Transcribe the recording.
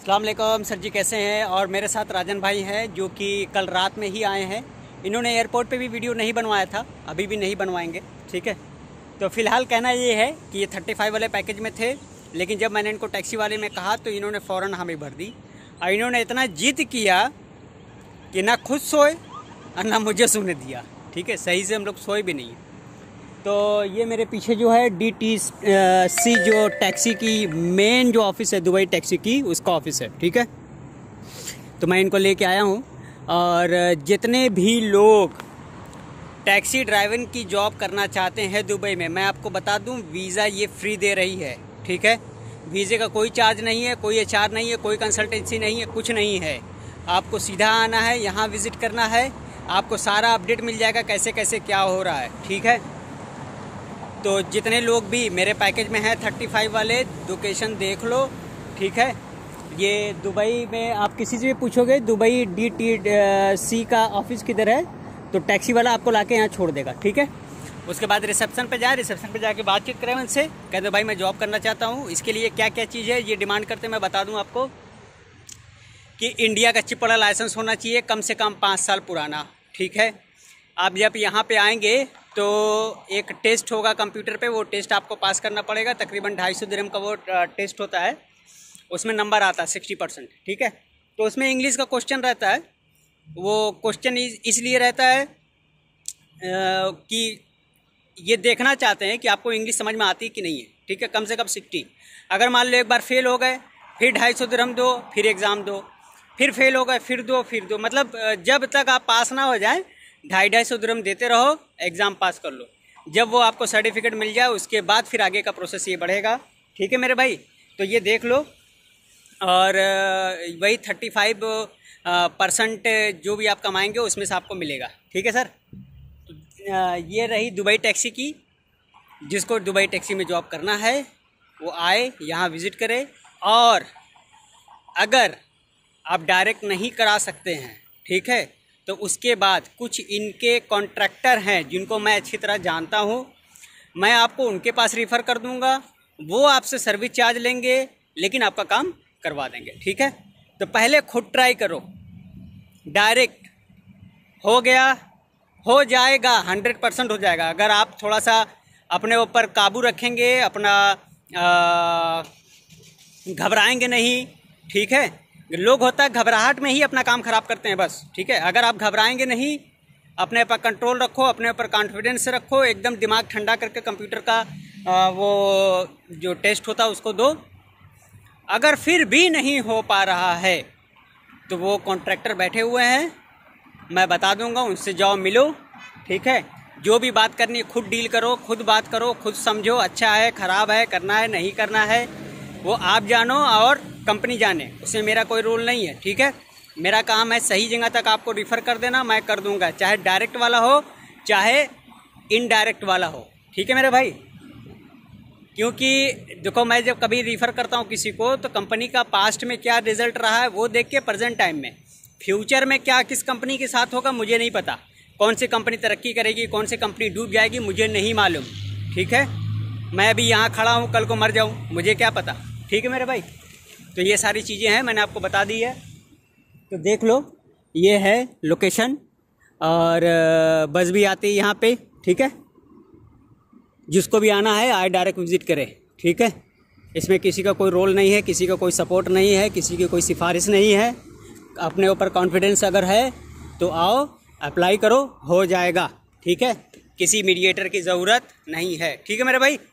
अस्सलाम वालेकुम सर जी, कैसे हैं। और मेरे साथ राजन भाई हैं जो कि कल रात में ही आए हैं। इन्होंने एयरपोर्ट पे भी वीडियो नहीं बनवाया था, अभी भी नहीं बनवाएंगे, ठीक है। तो फ़िलहाल कहना ये है कि ये 35 वाले पैकेज में थे, लेकिन जब मैंने इनको टैक्सी वाले में कहा तो इन्होंने फ़ौरन हमें भर दी। और इन्होंने इतना जिद किया कि ना खुद सोए और ना मुझे सोने दिया, ठीक है। सही से हम लोग सोए भी नहीं। तो ये मेरे पीछे जो है DTC जो टैक्सी की मेन जो ऑफिस है, दुबई टैक्सी की, उसका ऑफिस है, ठीक है। तो मैं इनको लेके आया हूँ। और जितने भी लोग टैक्सी ड्राइविंग की जॉब करना चाहते हैं दुबई में, मैं आपको बता दूँ वीज़ा ये फ्री दे रही है, ठीक है। वीज़े का कोई चार्ज नहीं है, कोई HR नहीं है, कोई कंसल्टेंसी नहीं है, कुछ नहीं है। आपको सीधा आना है, यहाँ विज़िट करना है, आपको सारा अपडेट मिल जाएगा कैसे कैसे क्या हो रहा है, ठीक है। तो जितने लोग भी मेरे पैकेज में हैं 35 वाले, लोकेशन देख लो, ठीक है। ये दुबई में आप किसी से भी पूछोगे दुबई DTC का ऑफिस किधर है, तो टैक्सी वाला आपको लाके यहाँ छोड़ देगा, ठीक है। उसके बाद रिसेप्शन पे जाए, रिसेप्शन पे जाके बातचीत करें उनसे, कह दो भाई मैं जॉब करना चाहता हूँ, इसके लिए क्या क्या चीज़ है ये डिमांड करते मैं बता दूँ आपको। कि इंडिया का चिप वाला लाइसेंस होना चाहिए, कम से कम 5 साल पुराना, ठीक है। आप जब यहाँ पे आएंगे तो एक टेस्ट होगा कंप्यूटर पे, वो टेस्ट आपको पास करना पड़ेगा। तकरीबन 250 दिरहम का वो टेस्ट होता है, उसमें नंबर आता है 60%, ठीक है। तो उसमें इंग्लिश का क्वेश्चन रहता है। वो क्वेश्चन इसलिए रहता है कि ये देखना चाहते हैं कि आपको इंग्लिश समझ में आती है कि नहीं है, ठीक है। कम से कम 60। अगर मान लो एक बार फेल हो गए, फिर 250 दिरहम दो, फिर एग्ज़ाम दो, फिर फेल हो गए, फिर दो, मतलब जब तक आप पास ना हो जाए 250 दिरहम देते रहो, एग्ज़ाम पास कर लो। जब वो आपको सर्टिफिकेट मिल जाए उसके बाद फिर आगे का प्रोसेस ये बढ़ेगा, ठीक है मेरे भाई। तो ये देख लो। और वही 35% जो भी आप कमाएंगे उसमें से आपको मिलेगा, ठीक है सर। ये रही दुबई टैक्सी की। जिसको दुबई टैक्सी में जॉब करना है वो आए, यहाँ विज़िट करे। और अगर आप डायरेक्ट नहीं करा सकते हैं, ठीक है, तो उसके बाद कुछ इनके कॉन्ट्रैक्टर हैं जिनको मैं अच्छी तरह जानता हूँ, मैं आपको उनके पास रिफ़र कर दूँगा। वो आपसे सर्विस चार्ज लेंगे, लेकिन आपका काम करवा देंगे, ठीक है। तो पहले खुद ट्राई करो, डायरेक्ट हो गया, हो जाएगा, 100% हो जाएगा। अगर आप थोड़ा सा अपने ऊपर काबू रखेंगे, अपना घबराएंगे नहीं, ठीक है। लोग होता है घबराहट में ही अपना काम ख़राब करते हैं बस, ठीक है। अगर आप घबराएंगे नहीं, अपने पर कंट्रोल रखो, अपने ऊपर कॉन्फिडेंस रखो, एकदम दिमाग ठंडा करके कंप्यूटर का वो जो टेस्ट होता है उसको दो। अगर फिर भी नहीं हो पा रहा है तो वो कॉन्ट्रैक्टर बैठे हुए हैं, मैं बता दूंगा, उनसे जाओ मिलो, ठीक है। जो भी बात करनी है खुद डील करो, खुद बात करो, खुद समझो, अच्छा है ख़राब है, करना है नहीं करना है, वो आप जानो और कंपनी जाने, उसमें मेरा कोई रोल नहीं है, ठीक है। मेरा काम है सही जगह तक आपको रिफ़र कर देना, मैं कर दूंगा, चाहे डायरेक्ट वाला हो चाहे इनडायरेक्ट वाला हो, ठीक है मेरे भाई। क्योंकि देखो, मैं जब कभी रिफ़र करता हूँ किसी को तो कंपनी का पास्ट में क्या रिज़ल्ट रहा है वो देख के प्रेजेंट टाइम में, फ्यूचर में क्या किस कंपनी के साथ होगा मुझे नहीं पता। कौन सी कंपनी तरक्की करेगी, कौन सी कंपनी डूब जाएगी, मुझे नहीं मालूम, ठीक है। मैं अभी यहाँ खड़ा हूँ, कल को मर जाऊँ, मुझे क्या पता, ठीक है मेरे भाई। तो ये सारी चीज़ें हैं, मैंने आपको बता दी है। तो देख लो, ये है लोकेशन। और बस भी आती है यहाँ पे, ठीक है। जिसको भी आना है आए, डायरेक्ट विज़िट करे, ठीक है। इसमें किसी का कोई रोल नहीं है, किसी का कोई सपोर्ट नहीं है, किसी की कोई सिफारिश नहीं है। अपने ऊपर कॉन्फिडेंस अगर है तो आओ, अप्लाई करो, हो जाएगा, ठीक है। किसी मीडिएटर की ज़रूरत नहीं है, ठीक है मेरे भाई।